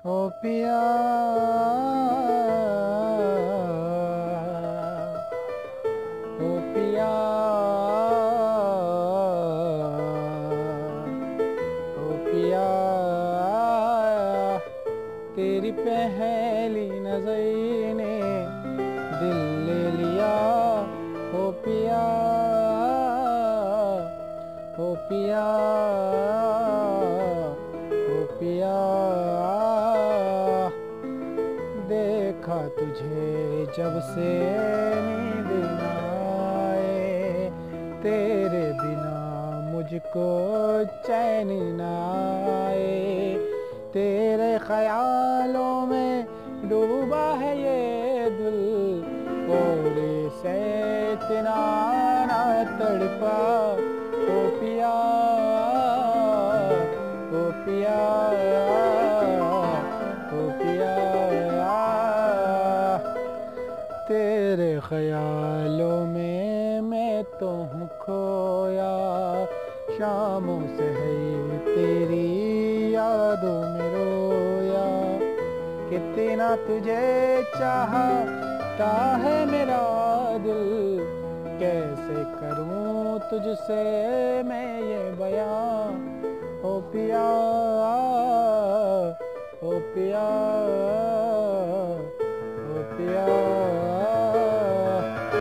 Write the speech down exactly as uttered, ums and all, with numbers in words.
ओ पिया ओ पिया ओ पिया तेरी पहली नजर ने दिल ले लिया। ओ पिया ओ पिया ओ पिया देखा तुझे जब से नींद न आए, तेरे बिना मुझको चैन न आए। तेरे ख्यालों में डूबा है ये दिल, और से इतना ना तड़पा। ओ पिया ओ पिया ओ पिया तेरे ख्यालों में मैं तो हूँ खोया। शामों से है तेरी यादों में रोया। कितना तुझे चाहता है मेरा दिल, कैसे करूँ तुझसे मैं ये बयां। ओ पिया